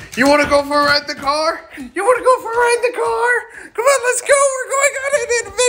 You want to go for a ride in the car? You want to go for a ride in the car? Come on, let's go. We're going on an adventure.